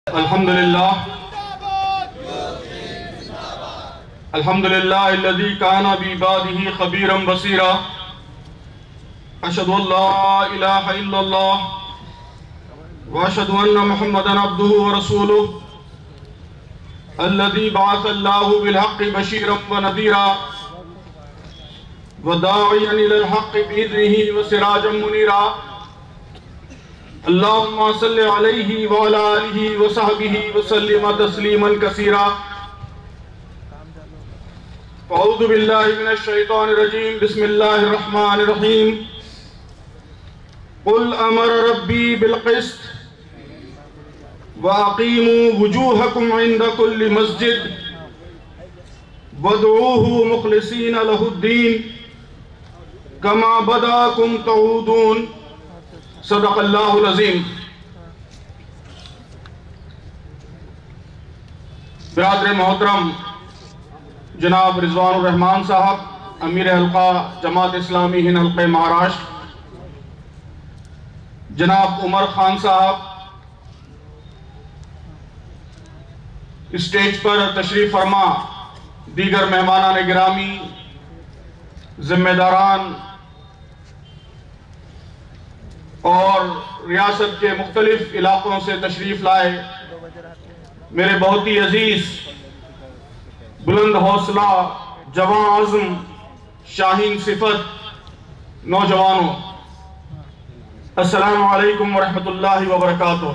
الحمدللہ الذی کان بعبادہ خبیرا بصیرا اشہد ان لا الہ الا اللہ واشہد ان محمدا عبدہ ورسولہ الذی بعث اللہ بالحق بشیرا ونذیرا وداعیا الی الحق بإذنہ وسراجا منیرا اللہم صلی علیہ وعلی آلہ وصحبہ وسلم تسلیما کثیرا اعوذ باللہ من الشیطان الرجیم بسم اللہ الرحمن الرحیم قل امر ربی بالقسط واقیموا وجوہکم عند کل مسجد وادعوہ مخلصین لہ الدین کما بداکم تعودون صدق اللہ العظیم۔ برادر محترم جناب رضوان الرحمان صاحب، امیر حلقہ جماعت اسلامی ہند حلقہ مہاراشٹر، جناب عمر خان صاحب، اسٹیج پر تشریف فرما دیگر مہمانان گرامی، ذمہ داران اور ریاست کے مختلف علاقوں سے تشریف لائے میرے بہت ہی عزیز، بلند حوصلہ، جواں عزم، شاہین صفت نوجوانوں، السلام علیکم ورحمۃ اللہ وبرکاتہ۔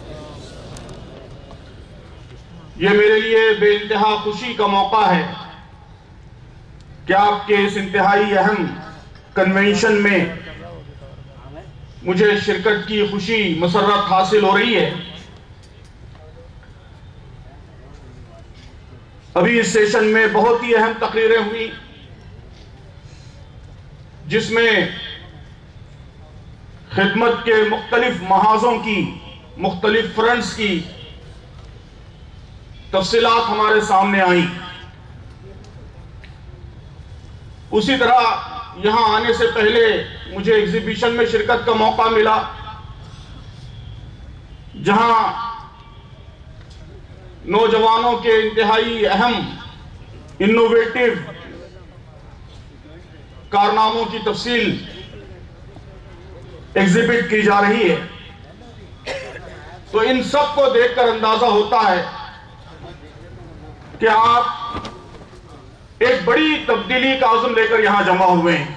یہ میرے لیے بے انتہا خوشی کا موقع ہے کہ آپ کے اس انتہائی اہم کنونشن میں مجھے شرکت کی خوشی مسرت حاصل ہو رہی ہے۔ ابھی اس سیشن میں بہت ہی اہم تقریریں ہوئی جس میں خدمت کے مختلف محاذوں کی، مختلف فرنٹس کی تفصیلات ہمارے سامنے آئیں۔ اسی طرح یہاں آنے سے پہلے مجھے ایگزیبیشن میں شرکت کا موقع ملا جہاں نوجوانوں کے انتہائی اہم انوویٹو کارناموں کی تفصیل ایگزیبٹ کی جا رہی ہے، تو ان سب کو دیکھ کر اندازہ ہوتا ہے کہ آپ ایک بڑی تبدیلی کا عزم لے کر یہاں جمع ہوئے ہیں،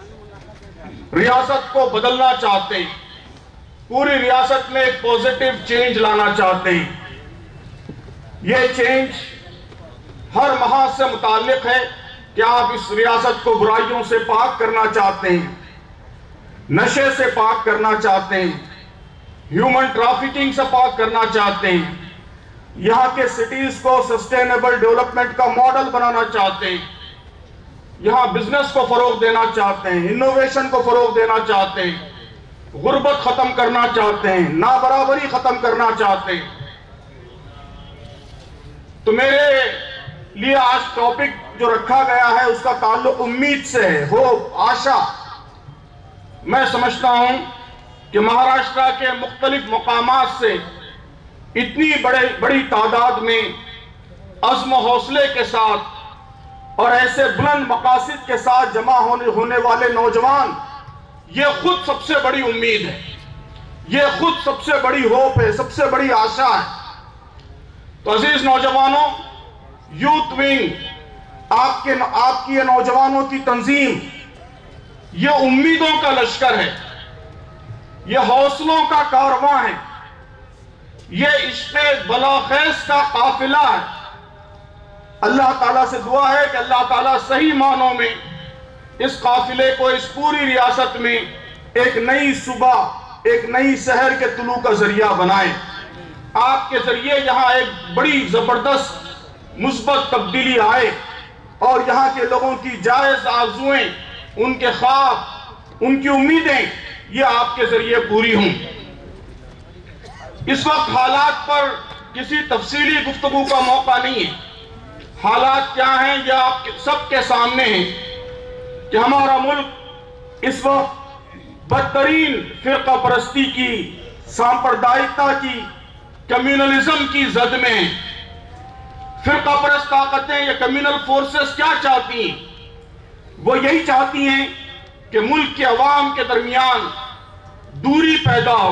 ریاست کو بدلنا چاہتے ہیں، پوری ریاست میں ایک پوزیٹیو چینج لانا چاہتے ہیں۔ یہ چینج ہر محاذ سے متعلق ہے کہ آپ اس ریاست کو برائیوں سے پاک کرنا چاہتے ہیں، نشے سے پاک کرنا چاہتے ہیں، ہیومن ٹرافیکنگ سے پاک کرنا چاہتے ہیں، یہاں کے سٹیز کو سسٹینیبل ڈیولپمنٹ کا ماڈل بنانا چاہتے ہیں، یہاں بزنس کو فروغ دینا چاہتے ہیں، انوویشن کو فروغ دینا چاہتے ہیں، غربت ختم کرنا چاہتے ہیں، نابرابری ختم کرنا چاہتے ہیں۔ تو میرے لیے آج ٹاپک جو رکھا گیا ہے اس کا تعلق امید سے ہے، ہوپ، آشا۔ میں سمجھتا ہوں کہ مہاراشٹر کے مختلف مقامات سے اتنی بڑی تعداد میں عزم و حوصلے کے ساتھ اور ایسے بلند مقاصد کے ساتھ جمع ہونے والے نوجوان، یہ خود سب سے بڑی امید ہے، یہ خود سب سے بڑی ہوپ ہے، سب سے بڑی آشا ہے۔ تو عزیز نوجوانوں، یوتھ ونگ، آپ کی یہ نوجوانوں کی تنظیم، یہ امیدوں کا لشکر ہے، یہ حوصلوں کا کارواں ہے، یہ عشق بلاخیز کا قافلہ ہے۔ اللہ تعالیٰ سے دعا ہے کہ اللہ تعالیٰ صحیح معنوں میں اس قافلے کو اس پوری ریاست میں ایک نئی صبح، ایک نئی شہر کے طلوع کا ذریعہ بنائے۔ آپ کے ذریعے یہاں ایک بڑی زبردست مثبت تبدیلی آئے اور یہاں کے لوگوں کی جائز آرزوئیں، ان کے خواب، ان کی امیدیں یہ آپ کے ذریعے پوری ہوں۔ اس وقت حالات پر کسی تفصیلی گفتگو کا موقع نہیں ہے۔ حالات کیا ہیں یہ آپ سب کے سامنے ہیں کہ ہمارا ملک اس وقت بدترین فرقہ پرستی کی، سامپردائیتا کی کمیونلزم کی زد میں ہیں۔ فرقہ پرست طاقتیں یا کمیونل فورسز کیا چاہتی ہیں؟ وہ یہی چاہتی ہیں کہ ملک کے عوام کے درمیان دوری پیدا ہو،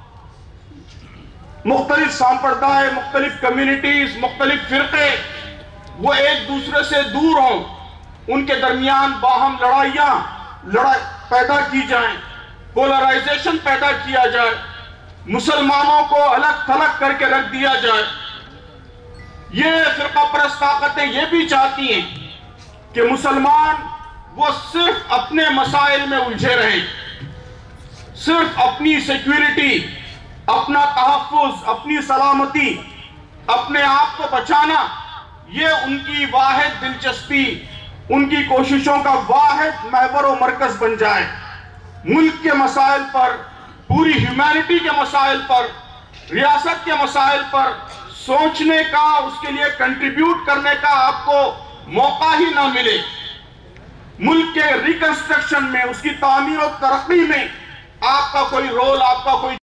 مختلف سامپردائے، مختلف کمیونٹیز، مختلف فرقے وہ ایک دوسرے سے دور ہوں، ان کے درمیان باہم لڑائیاں پیدا کی جائیں، پولرائزیشن پیدا کیا جائے، مسلمانوں کو الگ تھلگ کر کے رکھ دیا جائے۔ یہ فرقہ پرست طاقتیں یہ بھی چاہتی ہیں کہ مسلمان وہ صرف اپنے مسائل میں الجھے رہیں، صرف اپنی سیکیورٹی، اپنا تحفظ، اپنی سلامتی، اپنے آپ کو بچانا، یہ ان کی واحد دلچسپی، ان کی کوششوں کا واحد محور و مرکز بن جائے۔ ملک کے مسائل پر، پوری ہیومینٹی کے مسائل پر، ریاست کے مسائل پر سوچنے کا، اس کے لیے کنٹریبیوٹ کرنے کا آپ کو موقع ہی نہ ملے۔ ملک کے ریکنسٹرکشن میں، اس کی تعمیر و ترقی میں آپ کا کوئی رول، آپ کا کوئی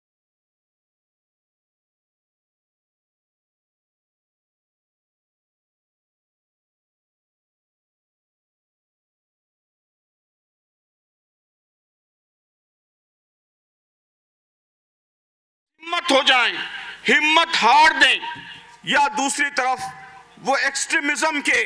ہمت ہو جائیں، ہمت ہار دیں، یا دوسری طرف وہ ایکسٹریمزم کے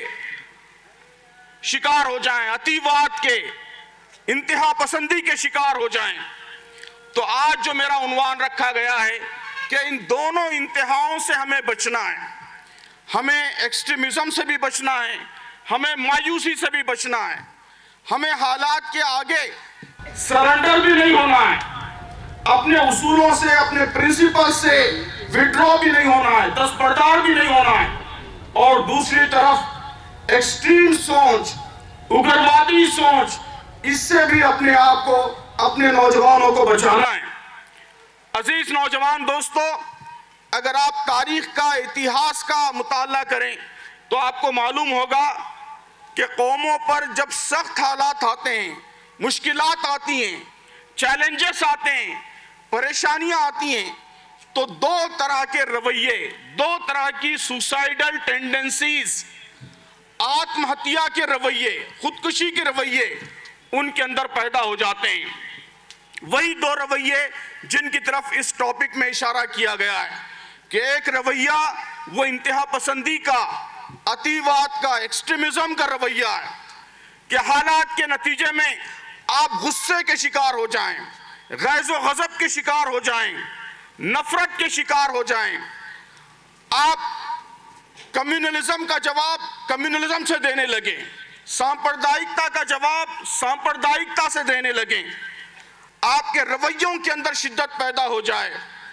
شکار ہو جائیں، عتیوات کے، انتہا پسندی کے شکار ہو جائیں۔ تو آج جو میرا عنوان رکھا گیا ہے کہ ان دونوں انتہاؤں سے ہمیں بچنا ہے، ہمیں ایکسٹریمزم سے بھی بچنا ہے، ہمیں مایوسی سے بھی بچنا ہے، ہمیں حالات کے آگے سرنڈر بھی نہیں ہونا ہے، اپنے اصولوں سے، اپنے پرنسپل سے وڈرو بھی نہیں ہونا ہے، دستبردار بھی نہیں ہونا ہے، اور دوسری طرف ایکسٹریم سوچ، اگروادی سوچ، اس سے بھی اپنے آپ کو، اپنے نوجوانوں کو بچانا ہے۔ عزیز نوجوان دوستو، اگر آپ تاریخ کا، اتہاس کا مطالعہ کریں تو آپ کو معلوم ہوگا کہ قوموں پر جب سخت حالات آتے ہیں، مشکلات آتی ہیں، چیلنجز آتے ہیں، پریشانیاں آتی ہیں، تو دو طرح کے رویے، دو طرح کی سوسائیڈل ٹینڈنسیز، آتم ہتیا کے رویے، خودکشی کے رویے ان کے اندر پیدا ہو جاتے ہیں۔ وہی دو رویے جن کی طرف اس ٹاپک میں اشارہ کیا گیا ہے کہ ایک رویہ وہ انتہا پسندی کا، عتیوات کا، ایکسٹریمزم کا رویہ ہے کہ حالات کے نتیجے میں آپ غصے کے شکار ہو جائیں، غیظ و غضب کے شکار ہو جائیں، نفرت کے شکار ہو جائیں، آپ کمیونلزم کا جواب کمیونلزم سے دینے لگیں، سامپردائکتا کا جواب سامپردائکتا سے دینے لگیں، آپ کے رویوں کے اندر شدت پیدا ہو جائے،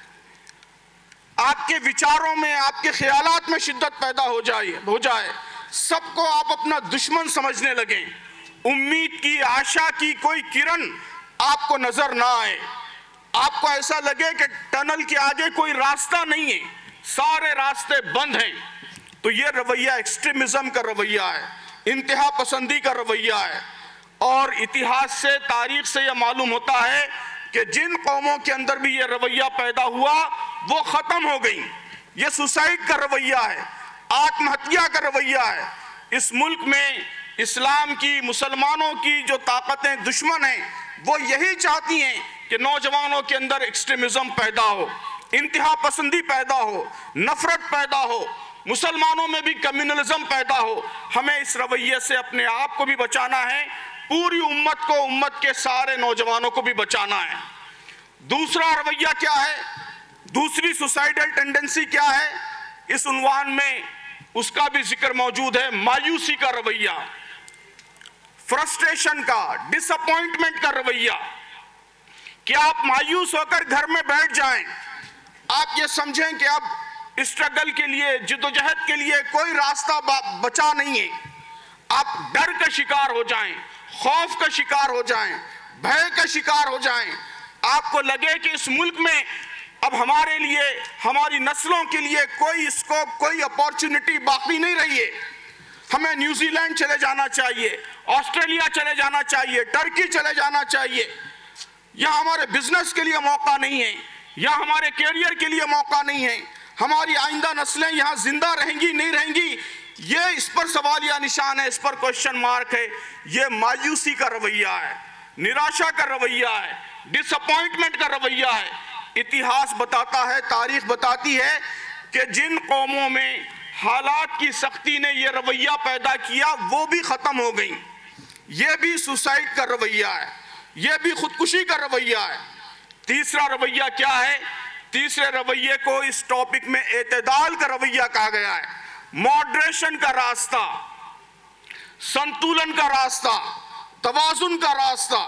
آپ کے وچاروں میں، آپ کے خیالات میں شدت پیدا ہو جائے، سب کو آپ اپنا دشمن سمجھنے لگیں، امید کی، آشا کی کوئی کرن آپ کو نظر نہ آئے، آپ کو ایسا لگے کہ ٹنل کے آگے کوئی راستہ نہیں ہے، سارے راستے بند ہیں۔ تو یہ رویہ ایکسٹریمزم کا رویہ ہے، انتہا پسندی کا رویہ ہے، اور اتہاس سے، تاریخ سے یہ معلوم ہوتا ہے کہ جن قوموں کے اندر بھی یہ رویہ پیدا ہوا وہ ختم ہو گئی۔ یہ سوسائڈ کا رویہ ہے، آتم ہتیا کا رویہ ہے۔ اس ملک میں اسلام کی، مسلمانوں کی جو طاقتیں دشمن ہیں وہ یہی چاہتی ہیں کہ نوجوانوں کے اندر ایکسٹریمزم پیدا ہو، انتہا پسندی پیدا ہو، نفرت پیدا ہو، مسلمانوں میں بھی کمیونلزم پیدا ہو۔ ہمیں اس رویے سے اپنے آپ کو بھی بچانا ہے، پوری امت کو، امت کے سارے نوجوانوں کو بھی بچانا ہے۔ دوسرا رویہ کیا ہے؟ دوسری سوسائیڈل ٹینڈنسی کیا ہے؟ اس عنوان میں اس کا بھی ذکر موجود ہے، مایوسی کا رویہ، فرسٹریشن کا، ڈس اپوائنٹمنٹ کا رویہ، کہ آپ مایوس ہو کر گھر میں بیٹھ جائیں، آپ یہ سمجھیں کہ اب اسٹرگل کے لیے، جدوجہد کے لیے کوئی راستہ بچا نہیں ہے، آپ ڈر کا شکار ہو جائیں، خوف کا شکار ہو جائیں، بھے کا شکار ہو جائیں، آپ کو لگے کہ اس ملک میں اب ہمارے لیے، ہماری نسلوں کے لیے کوئی اسکوپ، کوئی اپورچونٹی باقی نہیں رہی ہے، ہمیں نیوزی لینڈ چلے جانا چاہیے، آسٹریلیا چلے جانا چاہیے، ٹرکی چلے جانا چاہیے، یہاں ہمارے بزنس کے لیے موقع نہیں ہے، یہاں ہمارے کیریئر کے لیے موقع نہیں ہے، ہماری آئندہ نسلیں یہاں زندہ رہیں گی نہیں رہیں گی، یہ اس پر سوالیہ نشان ہے، اس پر کوشچن مارک ہے۔ یہ مایوسی کا رویہ ہے، نراشا کا رویہ ہے، ڈس اپوائنٹمنٹ کا رویہ ہے۔ اتہاس بتاتا ہے، تاریخ بتاتی ہے کہ جن قوموں میں حالات کی سختی نے یہ رویہ پیدا کیا وہ بھی ختم ہو گئیں۔ یہ بھی سوسائڈ کا رویہ ہے، یہ بھی خودکشی کا رویہ ہے۔ تیسرا رویہ کیا ہے؟ تیسرے رویے کو اس ٹاپک میں اعتدال کا رویہ کہا گیا ہے، ماڈریشن کا راستہ، سنتولن کا راستہ، توازن کا راستہ۔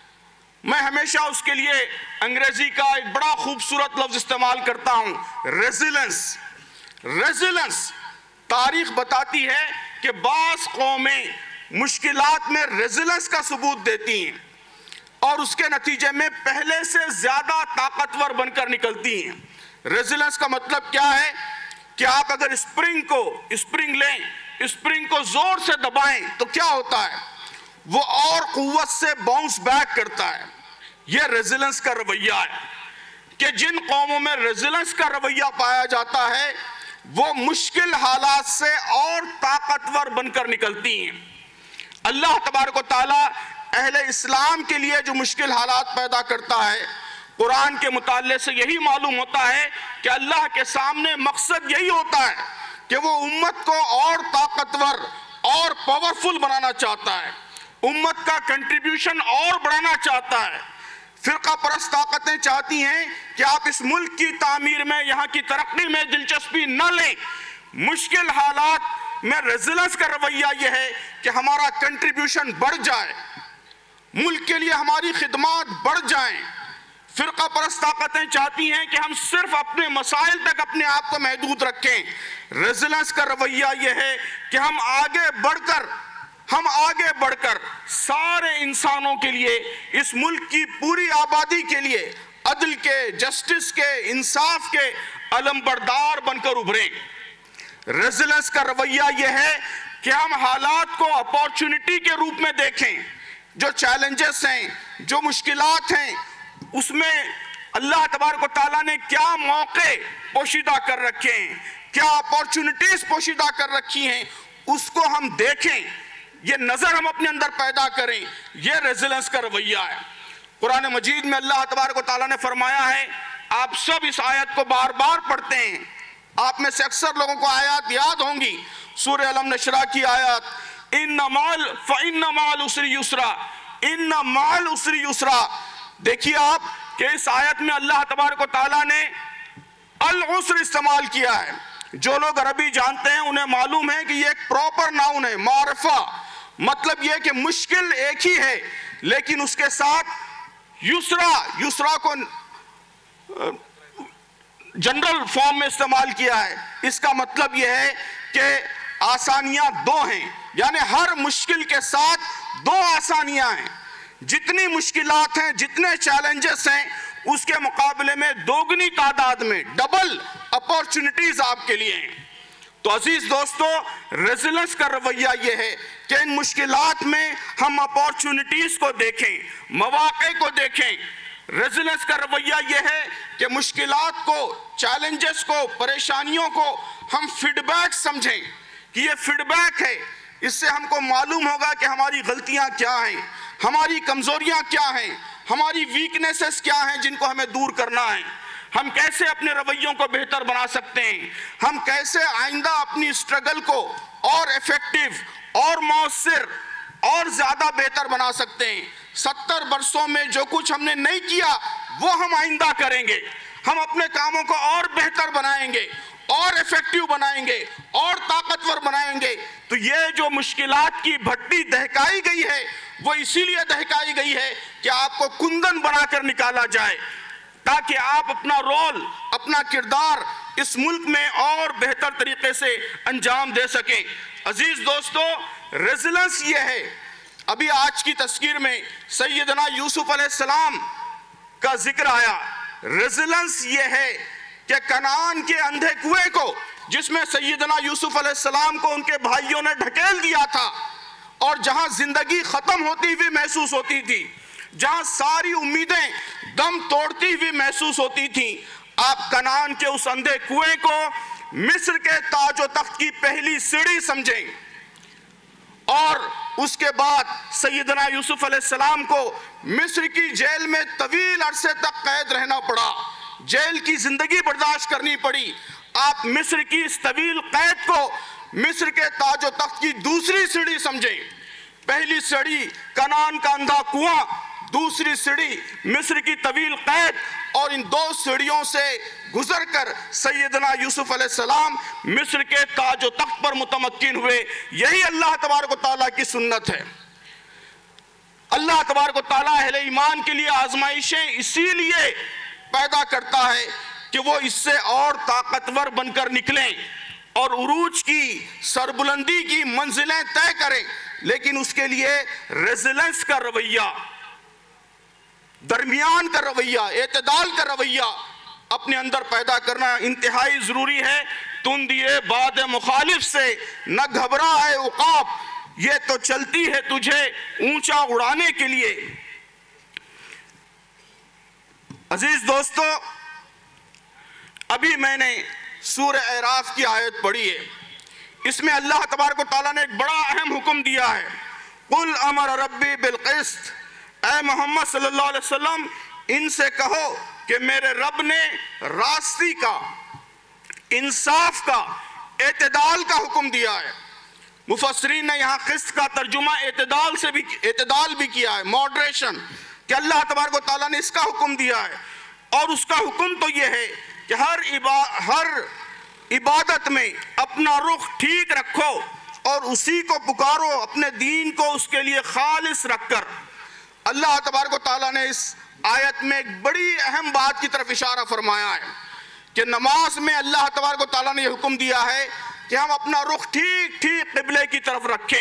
میں ہمیشہ اس کے لیے انگریزی کا ایک بڑا خوبصورت لفظ استعمال کرتا ہوں، ریزیلنس۔ ریزیلنس تاریخ بتاتی ہے کہ بعض قومیں مشکلات میں ریزیلنس کا ثبوت دیتی ہیں اور اس کے نتیجے میں پہلے سے زیادہ طاقتور بن کر نکلتی ہیں۔ ریزیلنس کا مطلب کیا ہے کہ آپ اگر اسپرنگ لیں، اسپرنگ کو زور سے دبائیں تو کیا ہوتا ہے؟ وہ اور قوت سے باؤنس بیک کرتا ہے۔ یہ ریزیلنس کا رویہ ہے کہ جن قوموں میں ریزیلنس کا رویہ پایا جاتا ہے وہ مشکل حالات سے اور طاقتور بن کر نکلتی ہیں۔ اللہ تبارک و تعالیٰ اہل اسلام کے لیے جو مشکل حالات پیدا کرتا ہے، قرآن کے مطالعے سے یہی معلوم ہوتا ہے کہ اللہ کے سامنے مقصد یہی ہوتا ہے کہ وہ امت کو اور طاقتور اور پاورفل بنانا چاہتا ہے، امت کا کنٹریبیوشن اور بڑھانا چاہتا ہے۔ فرقہ پرست طاقتیں چاہتی ہیں کہ آپ اس ملک کی تعمیر میں، یہاں کی ترقی میں دلچسپی نہ لیں۔ مشکل حالات میں ریزیلنس کا رویہ یہ ہے کہ ہمارا کنٹریبیوشن بڑھ جائے، ملک کے لیے ہماری خدمات بڑھ جائیں۔ فرقہ پرست طاقتیں چاہتی ہیں کہ ہم صرف اپنے مسائل تک اپنے آپ کو محدود رکھیں۔ ریزیلنس کا رویہ یہ ہے کہ ہم آگے بڑھ کر سارے انسانوں کے لیے، اس ملک کی پوری آبادی کے لیے عدل کے، جسٹس کے، انصاف کے علم بردار بن کر ابھریں۔ ریزیلنس کا رویہ یہ ہے کہ ہم حالات کو اپورچونٹی کے روپ میں دیکھیں۔ جو چیلنجز ہیں، جو مشکلات ہیں، اس میں اللہ تبارک و تعالیٰ نے کیا موقع پوشیدہ کر رکھے ہیں، کیا اپورچونٹیز پوشیدہ کر رکھی ہیں، اس کو ہم دیکھیں، یہ نظر ہم اپنے اندر پیدا کریں۔ یہ ریزیلنس کا رویہ ہے۔ قرآن مجید میں اللہ تبارک و تعالیٰ نے فرمایا ہے، آپ سب اس آیت کو بار بار پڑھتے ہیں، آپ میں سے اکثر لوگوں کو آیات یاد ہوں گی، سورہ علم نشرح کی آیات، فَإِنَّ مَعَ الْعُسْرِ يُسْرًا، إِنَّ مَعَ الْعُسْرِ يُسْرًا۔ دیکھیے آپ کہ اس آیت میں اللہ تبارک و تعالیٰ نے العسر استعمال کیا ہے۔ جو لوگ عربی جانتے ہیں انہیں معلوم ہے کہ یہ ایک پراپر ناؤن ہے، معرفہ، مطلب یہ کہ مشکل ایک ہی ہے لیکن اس کے ساتھ یسرا کو جنرل فارم میں استعمال کیا ہے۔ اس کا مطلب یہ ہے کہ آسانیاں دو ہیں، یعنی ہر مشکل کے ساتھ دو آسانیاں ہیں۔ جتنی مشکلات ہیں، جتنے چیلنجز ہیں، اس کے مقابلے میں دوگنی تعداد میں ڈبل اپورچونٹیز آپ کے لیے ہیں۔ تو عزیز دوستو، ریزیلنس کا رویہ یہ ہے کہ ان مشکلات میں ہم اپورچونٹیز کو دیکھیں، مواقع کو دیکھیں۔ ریزیلنس کا رویہ یہ ہے کہ مشکلات کو، چیلنجز کو، پریشانیوں کو ہم فیڈ بیک سمجھیں کہ یہ فیڈ بیک ہے، اس سے ہم کو معلوم ہوگا کہ ہماری غلطیاں کیا ہیں، ہماری کمزوریاں کیا ہیں، ہماری ویکنیسز کیا ہیں جن کو ہمیں دور کرنا ہے، ہم کیسے اپنے رویوں کو بہتر بنا سکتے ہیں، ہم کیسے آئندہ اپنی اسٹرگل کو اور ایفیکٹیو اور مؤثر اور زیادہ بہتر بنا سکتے ہیں۔ 70 برسوں میں جو کچھ ہم نے نہیں کیا وہ ہم آئندہ کریں گے، ہم اپنے کاموں کو اور بہتر بنائیں گے، اور ایفیکٹیو بنائیں گے، اور طاقتور بنائیں گے۔ تو یہ جو مشکلات کی بھٹی دہکائی گئی ہے وہ اسی لیے دہکائی گئی ہے کہ آپ کو کندن بنا کر نکالا جائے تاکہ آپ اپنا رول، اپنا کردار اس ملک میں اور بہتر طریقے سے انجام دے سکیں۔ عزیز دوستو، ریزیلنس یہ ہے، ابھی آج کی تذکیر میں سیدنا یوسف علیہ السلام کا ذکر آیا۔ ریزیلنس یہ ہے کہ کنعان کے اندھے کنویں کو، جس میں سیدنا یوسف علیہ السلام کو ان کے بھائیوں نے ڈھکیل دیا تھا اور جہاں زندگی ختم ہوتی ہوئی محسوس ہوتی تھی، جہاں ساری امیدیں دم توڑتی ہوئی محسوس ہوتی تھیں، آپ کنعان کے اس اندھے کنویں کو مصر کے تاج و تخت کی پہلی سیڑھی سمجھیں، اور اس کے بعد سیدنا یوسف علیہ السلام کو مصر کی جیل میں طویل عرصے تک قید رہنا پڑا، جیل کی زندگی برداشت کرنی پڑی۔ آپ مصر کی اس طویل قید کو مصر کے تاج و تخت کی دوسری سیڑھی سمجھیں۔ پہلی سیڑھی کنعان کا اندھا کنواں، دوسری سیڑھی مصر کی طویل قید، اور ان دو سیڑھیوں سے گزر کر سیدنا یوسف علیہ السلام مصر کے تاج و تخت پر متمکن ہوئے۔ یہی اللہ تبارک و تعالیٰ کی سنت ہے۔ اللہ تبارک و تعالیٰ اہل ایمان کے لیے آزمائشیں اسی لیے پیدا کرتا ہے کہ وہ اس سے اور طاقتور بن کر نکلیں اور عروج کی سربلندی کی منزلیں طے کریں، لیکن اس کے لیے ریزیلنس کا رویہ، درمیان کا رویہ، اعتدال کا رویہ اپنے اندر پیدا کرنا انتہائی ضروری ہے۔ تندیے باد مخالف سے نہ گھبرا ہے عقاب، یہ تو چلتی ہے تجھے اونچا اڑانے کے لیے۔ عزیز دوستو، ابھی میں نے سورہ اعراف کی آیت پڑھی ہے، اس میں اللہ تبارک و تعالیٰ نے ایک بڑا اہم حکم دیا ہے، قُلْ أَمَرَ رَبِّي بِالْقِسْطِ، اے محمد صلی اللہ علیہ وسلم ان سے کہو کہ میرے رب نے راستی کا، انصاف کا، اعتدال کا حکم دیا ہے۔ مفسرین نے یہاں قسط کا ترجمہ اعتدال بھی کیا ہے، ماڈریشن، کہ اللہ تبارک و تعالیٰ نے اس کا حکم دیا ہے، اور اس کا حکم تو یہ ہے کہ ہر عبادت میں اپنا رخ ٹھیک رکھو اور اسی کو پکارو، اپنے دین کو اس کے لیے خالص رکھ کر۔ اللہ تبارک و تعالیٰ نے اس آیت میں ایک بڑی اہم بات کی طرف اشارہ فرمایا ہے کہ نماز میں اللہ تبارک و تعالیٰ نے یہ حکم دیا ہے کہ ہم اپنا رخ ٹھیک قبلے کی طرف رکھیں۔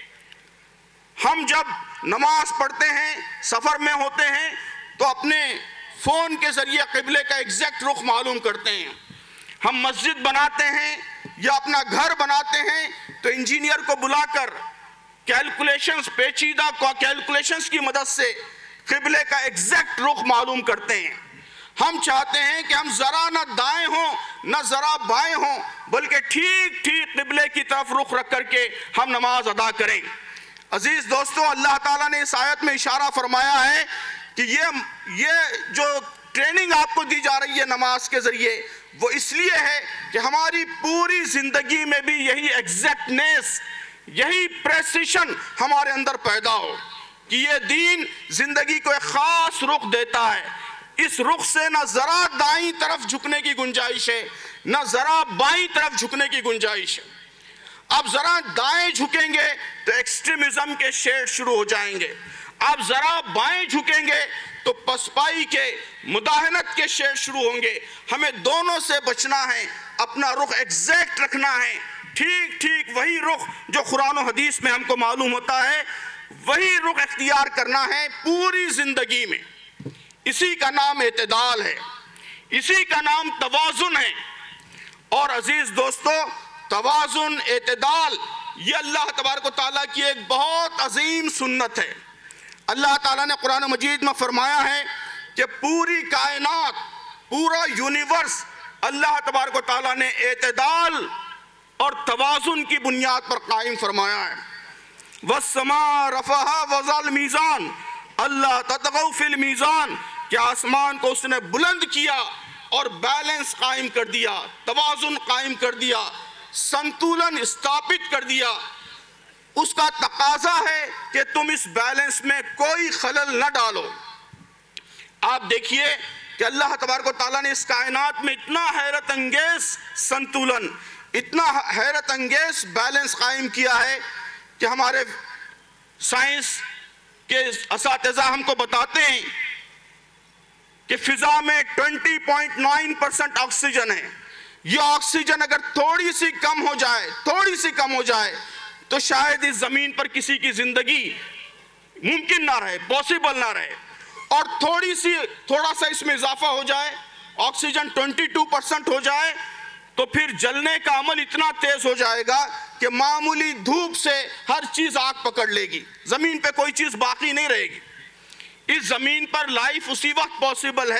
ہم جب نماز پڑھتے ہیں، سفر میں ہوتے ہیں، تو اپنے فون کے ذریعے قبلے کا ایگزیکٹ رخ معلوم کرتے ہیں۔ ہم مسجد بناتے ہیں یا اپنا گھر بناتے ہیں تو انجینئر کو بلا کر کیلکولیشنز، پیچیدہ کیلکولیشنز کی مدد سے قبلے کا ایگزیکٹ رخ معلوم کرتے ہیں۔ ہم چاہتے ہیں کہ ہم ذرا نہ دائیں ہوں نہ ذرا بائیں ہوں، بلکہ ٹھیک قبلے کی طرف رخ رکھ کر کے ہم نماز ادا کریں۔ عزیز دوستو، اللہ تعالیٰ نے اس آیت میں اشارہ فرمایا ہے کہ یہ جو ٹریننگ آپ کو دی جا رہی ہے نماز کے ذریعے، وہ اس لیے ہے کہ ہماری پوری زندگی میں بھی یہی ایگزیکٹنیس، یہی پریسیشن ہمارے اندر پیدا ہو کہ یہ دین زندگی کو ایک خاص رخ دیتا ہے۔ اس رخ سے نہ ذرا دائیں طرف جھکنے کی گنجائش ہے، نہ ذرا بائیں طرف جھکنے کی گنجائش ہے۔ اب ذرا دائیں جھکیں گے تو ایکسٹریمزم کے شیڈ شروع ہو جائیں گے، اب ذرا بائیں جھکیں گے تو پسپائی کے، مداہنت کے شیڈ شروع ہوں گے۔ ہمیں دونوں سے بچنا ہے، اپنا رخ ایگزیکٹ رکھنا ہے، ٹھیک وہی رخ جو قرآن و حدیث میں ہم کو معلوم ہوتا ہے، وہی رخ اختیار کرنا ہے پوری زندگی میں۔ اسی کا نام اعتدال ہے، اسی کا نام توازن ہے۔ اور عزیز دوستو، توازن، اعتدال، یہ اللہ تبارک و تعالیٰ کی ایک بہت عظیم سنت ہے۔ اللہ تعالیٰ نے قرآن مجید میں فرمایا ہے کہ پوری کائنات، پورا یونیورس اللہ تبارک و تعالیٰ نے اعتدال اور توازن کی بنیاد پر قائم فرمایا ہے۔ وَالسَّمَاءَ رَفَعَهَا وَوَضَعَ الْمِيزَانَ، اللہ تطغوا فی المیزان، کہ آسمان کو اس نے بلند کیا اور بیلنس قائم کر دیا، توازن قائم کر دیا، سنتولن استھاپت کر دیا۔ اس کا تقاضا ہے کہ تم اس بیلنس میں کوئی خلل نہ ڈالو۔ آپ دیکھیے کہ اللہ تبارک و تعالیٰ نے اس کائنات میں اتنا حیرت انگیز سنتولن، اتنا حیرت انگیز بیلنس قائم کیا ہے کہ ہمارے سائنس کے اساتذہ ہم کو بتاتے ہیں کہ فضا میں 20.9% آکسیجن ہے۔ یہ آکسیجن اگر تھوڑی سی کم ہو جائے تو شاید اس زمین پر کسی کی زندگی ممکن نہ رہے، پاسبل نہ رہے، اور تھوڑا سا اس میں اضافہ ہو جائے، آکسیجن 22% ہو جائے، تو پھر جلنے کا عمل اتنا تیز ہو جائے گا کہ معمولی دھوپ سے ہر چیز آگ پکڑ لے گی، زمین پہ کوئی چیز باقی نہیں رہے گی۔ اس زمین پر لائف اسی وقت پاسبل ہے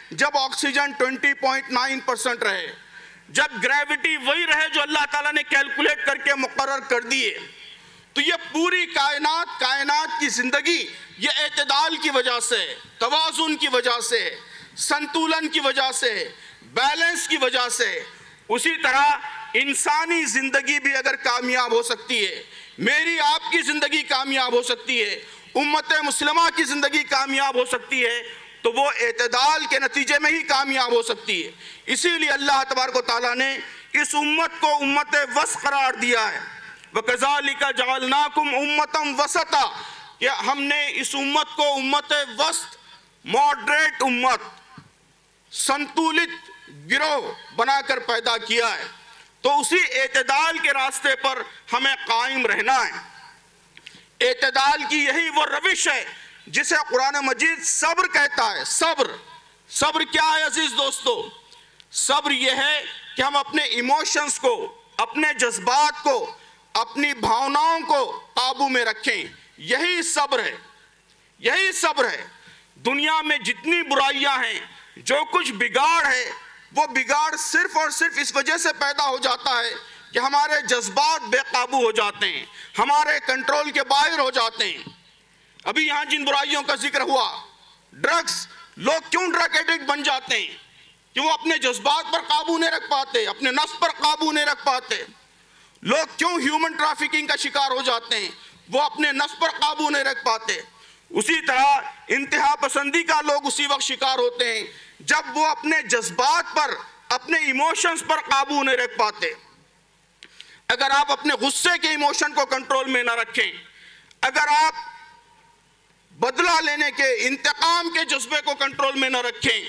جب آکسیجن 20.9% رہے، جب گریوٹی وہی رہے جو اللہ تعالیٰ نے کیلکولیٹ کر کے مقرر کر دیے، تو یہ پوری کائنات کی زندگی یہ اعتدال کی وجہ سے، توازن کی وجہ سے، سنتولن کی وجہ سے، بیلنس کی وجہ سے۔ اسی طرح انسانی زندگی بھی اگر کامیاب ہو سکتی ہے، میری آپ کی زندگی کامیاب ہو سکتی ہے، امت مسلمہ کی زندگی کامیاب ہو سکتی ہے، تو وہ اعتدال کے نتیجے میں ہی کامیاب ہو سکتی ہے۔ اسی لیے اللہ تبارک و تعالیٰ نے اس امت کو امت وسط قرار دیا ہے۔ وَكَذَلِكَ جَعَلْنَاكُمْ أُمَّةً وَسَطًا، کہ ہم نے اس امت کو امت وسط، ماڈریٹ امت، سنتولت گروہ بنا کر پیدا کیا ہے۔ تو اسی اعتدال کے راستے پر ہمیں قائم رہنا ہے۔ اعتدال کی یہی وہ روش ہے جسے قرآن مجید صبر کہتا ہے۔ صبر کیا ہے عزیز دوستو؟ صبر یہ ہے کہ ہم اپنے ایموشنز کو، اپنے جذبات کو، اپنی بھاوناؤں کو قابو میں رکھیں۔ یہی صبر ہے، یہی صبر ہے۔ دنیا میں جتنی برائیاں ہیں، جو کچھ بگاڑ ہے، وہ بگاڑ صرف اور صرف اس وجہ سے پیدا ہو جاتا ہے کہ ہمارے جذبات بے قابو ہو جاتے ہیں، ہمارے کنٹرول کے باہر ہو جاتے ہیں۔ ابھی یہاں جن برائیوں کا ذکر ہوا، ڈرگز، لوگ کیوں ڈرگ ایڈکٹ بن جاتے ہیں؟ کہ وہ اپنے جذبات پر قابو نہیں رکھ پاتے، اپنے نفس پر قابو نہیں رکھ پاتے۔ لوگ کیوں ہیومن ٹرافیکنگ کا شکار ہو جاتے ہیں؟ وہ اپنے نفس پر قابو نہیں رکھ پاتے۔ اسی طرح انتہا پسندی کا لوگ اسی وقت شکار ہوتے ہیں جب وہ اپنے جذبات پر، اپنے ایموشنز پر قابو نہیں رکھ پاتے۔ اگر آپ اپنے غصے کے ایموشن کو کنٹرول میں نہ رکھیں، اگر آپ بدلہ لینے کے، انتقام کے جذبے کو کنٹرول میں نہ رکھیں،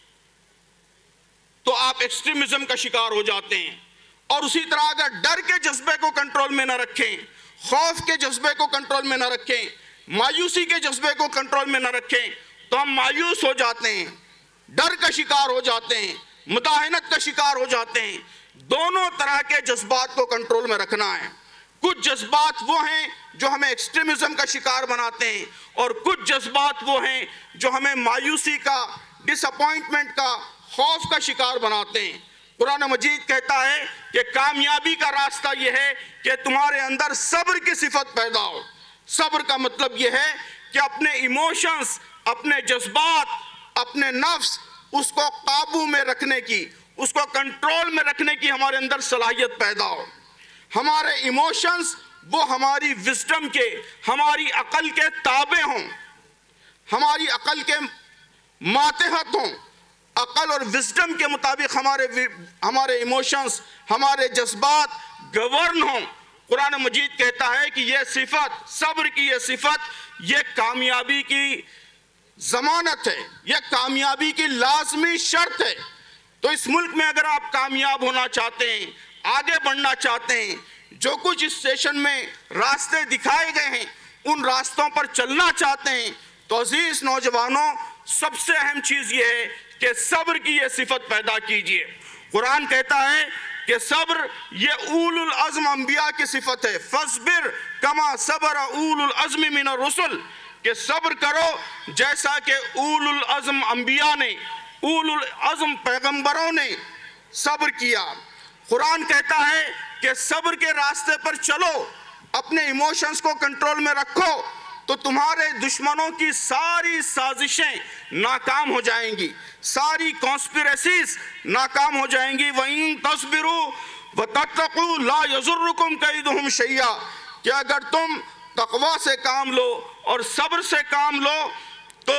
تو آپ ایکسٹریمزم کا شکار ہو جاتے ہیں۔ اور اسی طرح اگر ڈر کے جذبے کو کنٹرول میں نہ رکھیں، خوف کے جذبے کو کنٹرول میں نہ رکھیں، مایوسی کے جذبے کو کنٹرول میں نہ رکھیں، تو ہم مایوس ہو جاتے ہیں، ڈر کا شکار ہو جاتے ہیں، مداہنت کا شکار ہو جاتے ہیں۔ دونوں طرح کے جذبات کو کنٹرول میں رکھنا ہے۔ کچھ جذبات وہ ہیں جو ہمیں ایکسٹریمزم کا شکار بناتے ہیں، اور کچھ جذبات وہ ہیں جو ہمیں مایوسی کا، ڈس اپوائنٹمنٹ کا، خوف کا شکار بناتے ہیں۔ قرآن مجید کہتا ہے کہ کامیابی کا راستہ یہ ہے کہ تمہارے اندر صبر کی صفت پیدا ہو۔ صبر کا مطلب یہ ہے کہ اپنے ایموشنز، اپنے جذبات، اپنے نفس، اس کو قابو میں رکھنے کی، اس کو کنٹرول میں رکھنے کی ہمارے اندر صلاحیت پیدا ہو۔ ہمارے ایموشنز وہ ہماری وزڈم کے، ہماری عقل کے تابع ہوں، ہماری عقل کے ماتحت ہوں۔ عقل اور وزڈم کے مطابق ہمارے ایموشنز، ہمارے جذبات گورن ہوں۔ قرآن مجید کہتا ہے کہ یہ صفت، صبر کی یہ صفت، یہ کامیابی کی ضمانت ہے، یہ کامیابی کی لازمی شرط ہے۔ تو اس ملک میں اگر آپ کامیاب ہونا چاہتے ہیں، آگے بڑھنا چاہتے ہیں، جو کچھ اس سیشن میں راستے دکھائے گئے ہیں ان راستوں پر چلنا چاہتے ہیں، تو عزیز نوجوانوں، سب سے اہم چیز یہ ہے کہ صبر کی یہ صفت پیدا کیجئے۔ قرآن کہتا ہے کہ صبر یہ اول العزم انبیاء کی صفت ہے۔ فَاصْبِرْ كَمَا صَبَرَ اول العزم من الرسل، کہ صبر کرو جیسا کہ اول العزم انبیاء نے، اول العزم پیغمبروں نے صبر کیا۔ قرآن کہتا ہے کہ صبر کے راستے پر چلو، اپنے ایموشنز کو کنٹرول میں رکھو، تو تمہارے دشمنوں کی ساری سازشیں ناکام ہو جائیں گی، ساری کانسپیریسیز ناکام ہو جائیں گی۔ وَإِن تَصْبِرُوا وَتَتَّقُوا لَا يَضُرُّكُمْ كَيْدُهُمْ شَيْئًا، کہ اگر تم تقوی سے کام لو اور صبر سے کام لو تو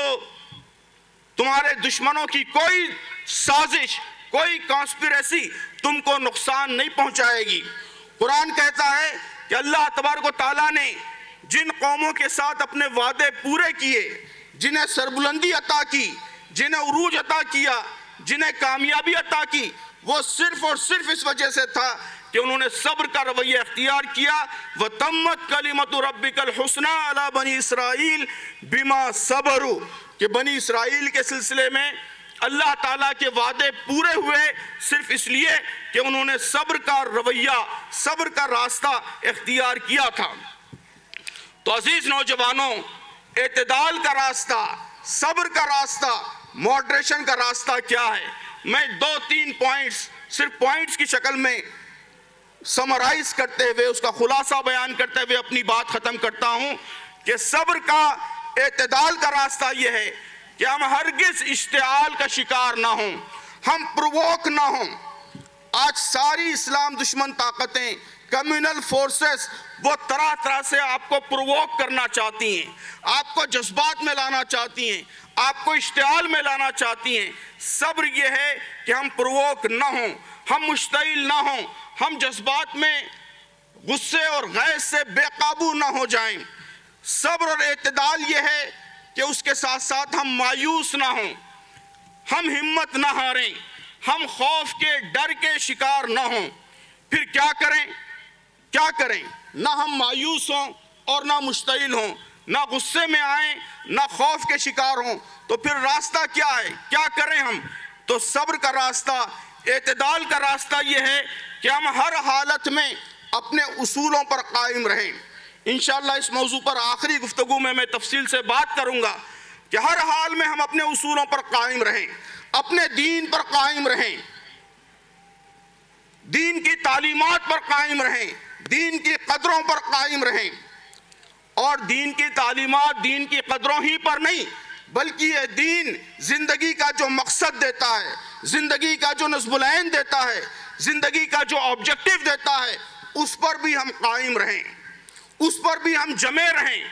تمہارے دشمنوں کی کوئی سازش، کوئی کانسپیریسی تم کو نقصان نہیں پہنچائے گی۔ قرآن کہتا ہے کہ اللہ تبارک و تعالیٰ نے جن قوموں کے ساتھ اپنے وعدے پورے کیے، جنہیں سربلندی عطا کی، جنہیں عروج عطا کیا، جنہیں کامیابی عطا کی، وہ صرف اور صرف اس وجہ سے تھا کہ انہوں نے صبر کا رویہ اختیار کیا۔ وَتَمَّتْ كَلِمَةُ رَبِّكَ الْحُسْنَى عَلَى بَنِي إِسْرَائِيلَ بِمَا صَبَرُوا، کہ بنی اسرائیل کے سلسلے میں اللہ تعالیٰ کے وعدے پورے ہوئے صرف اس لیے کہ انہوں نے صبر کا رویہ، صبر کا راستہ اختیار کیا تھا۔ تو عزیز نوجوانوں، اعتدال کا راستہ، صبر کا راستہ، ماڈریشن کا راستہ کیا ہے. میں 2-3 پوائنٹس صرف پوائنٹس کی شکل میں سمرائز کرتے ہوئے, اس کا خلاصہ بیان کرتے ہوئے اپنی بات ختم کرتا ہوں کہ صبر کا, اعتدال کا راستہ یہ ہے کہ ہم ہرگز اشتعال کا شکار نہ ہوں, ہم پرووک نہ ہوں. آج ساری اسلام دشمن طاقتیں, کمیونل فورسز, وہ طرح طرح سے آپ کو پرووک کرنا چاہتی ہیں, آپ کو جذبات میں لانا چاہتی ہیں, آپ کو اشتعال میں لانا چاہتی ہیں. صبر یہ ہے کہ ہم پرووک نہ ہوں, ہم مشتعل نہ ہوں, ہم جذبات میں غصے اور غیظ سے بے قابو نہ ہو جائیں. صبر اور اعتدال یہ ہے کہ اس کے ساتھ ساتھ ہم مایوس نہ ہوں, ہم ہمت نہ ہاریں, ہم خوف کے, ڈر کے شکار نہ ہوں. پھر کیا کریں؟ کیا کریں؟ نہ ہم مایوس ہوں اور نہ مشتعل ہوں, نہ غصے میں آئیں, نہ خوف کے شکار ہوں. تو پھر راستہ کیا ہے؟ کیا کریں ہم؟ تو صبر کا راستہ, اعتدال کا راستہ یہ ہے کہ ہم ہر حالت میں اپنے اصولوں پر قائم رہیں. انشاءاللہ اس موضوع پر آخری گفتگو میں تفصیل سے بات کروں گا کہ ہر حال میں ہم اپنے اصولوں پر قائم رہیں, اپنے دین پر قائم رہیں, دین کی تعلیمات پر قائم رہیں, دین کی قدروں پر قائم رہیں. اور دین کی تعلیمات, دین کی قدروں ہی پر نہیں, بلکہ یہ دین زندگی کا جو مقصد دیتا ہے, زندگی کا جو نظم العین دیتا ہے, زندگی کا جو آبجیکٹو دیتا ہے, اس پر بھی ہم قائم رہیں, اس پر بھی ہم جمے رہیں.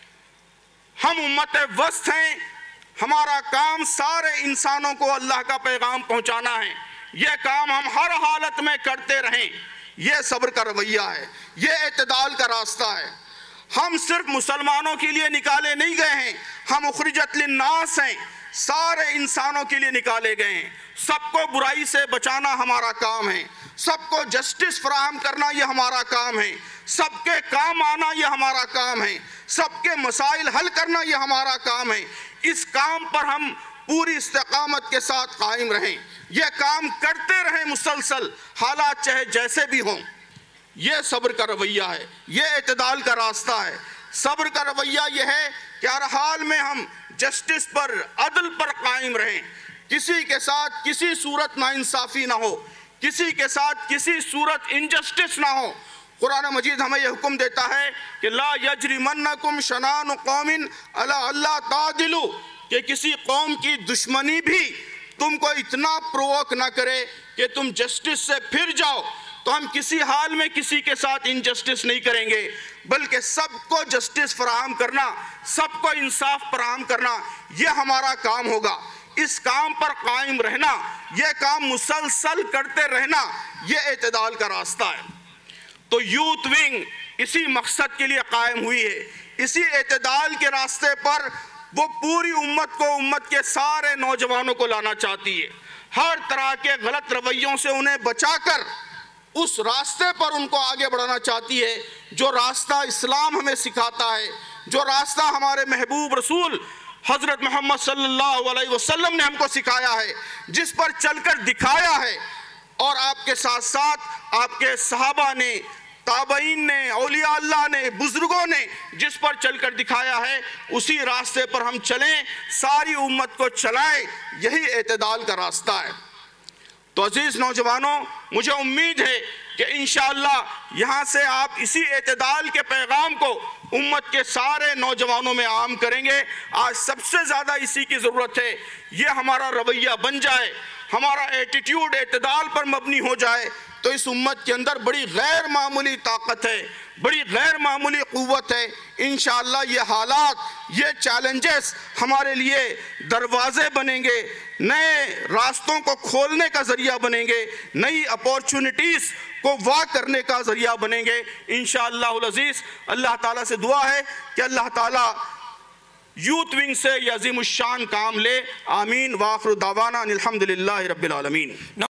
ہم امت وسط ہیں, ہمارا کام سارے انسانوں کو اللہ کا پیغام پہنچانا ہے. یہ کام ہم ہر حالت میں کرتے رہیں. یہ صبر کا رویہ ہے, یہ اعتدال کا راستہ ہے. ہم صرف مسلمانوں کے لیے نکالے نہیں گئے ہیں, ہم اخرجت للناس ہیں, سارے انسانوں کے لیے نکالے گئے ہیں. سب کو برائی سے بچانا ہمارا کام ہے, سب کو جسٹس فراہم کرنا یہ ہمارا کام ہے, سب کے کام آنا یہ ہمارا کام ہے, سب کے مسائل حل کرنا یہ ہمارا کام ہے. اس کام پر ہم پوری استقامت کے ساتھ قائم رہیں, یہ کام کرتے رہیں مسلسل, حالات چاہے جیسے بھی ہوں. یہ صبر کا رویہ ہے, یہ اعتدال کا راستہ ہے. صبر کا رویہ یہ ہے کہ ہر حال میں ہم جسٹس پر, عدل پر قائم رہیں, کسی کے ساتھ کسی صورت ناانصافی نہ ہو, کسی کے ساتھ کسی صورت انجسٹس نہ ہو. قرآن مجید ہمیں یہ حکم دیتا ہے کہ لا یجرمنکم شنآن قوم علی الا تعدلوا, کہ کسی قوم کی دشمنی بھی تم کو اتنا پرووک نہ کرے کہ تم جسٹس سے پھر جاؤ. تو ہم کسی حال میں کسی کے ساتھ انجسٹس نہیں کریں گے, بلکہ سب کو جسٹس فراہم کرنا, سب کو انصاف فراہم کرنا, یہ ہمارا کام ہوگا. اس کام پر قائم رہنا, یہ کام مسلسل کرتے رہنا, یہ اعتدال کا راستہ ہے. تو یوتھ ونگ اسی مقصد کے لیے قائم ہوئی ہے, اسی اعتدال کے راستے پر وہ پوری امت کو, امت کے سارے نوجوانوں کو لانا چاہتی ہے. ہر طرح کے غلط رویوں سے انہیں بچا کر اس راستے پر ان کو آگے بڑھانا چاہتی ہے جو راستہ اسلام ہمیں سکھاتا ہے, جو راستہ ہمارے محبوب رسول حضرت محمد صلی اللہ علیہ وسلم نے ہم کو سکھایا ہے, جس پر چل کر دکھایا ہے. اور آپ کے ساتھ ساتھ آپ کے صحابہ نے, تابعین نے, اولیاء اللہ نے, بزرگوں نے جس پر چل کر دکھایا ہے, اسی راستے پر ہم چلیں, ساری امت کو چلائیں. یہی اعتدال کا راستہ ہے. تو عزیز نوجوانوں, مجھے امید ہے کہ انشاءاللہ یہاں سے آپ اسی اعتدال کے پیغام کو امت کے سارے نوجوانوں میں عام کریں گے. آج سب سے زیادہ اسی کی ضرورت ہے. یہ ہمارا رویہ بن جائے, ہمارا ایٹیٹیوڈ اعتدال پر مبنی ہو جائے, تو اس امت کے اندر بڑی غیر معمولی طاقت ہے, بڑی غیر معمولی قوت ہے. انشاءاللہ یہ حالات, یہ چیلنجز ہمارے لیے دروازے بنیں گے, نئے راستوں کو کھولنے کا ذریعہ بنیں گے, نئی اپورچونٹیز کو واہ کرنے کا ذریعہ بنیں گے انشاءاللہ العزیز. اللہ تعالیٰ سے دعا ہے کہ اللہ تعالیٰ یوتھ ونگ سے یہ عظیم الشان کام لے. آمین. وآخر دعوانا الحمدللہ رب العالمین.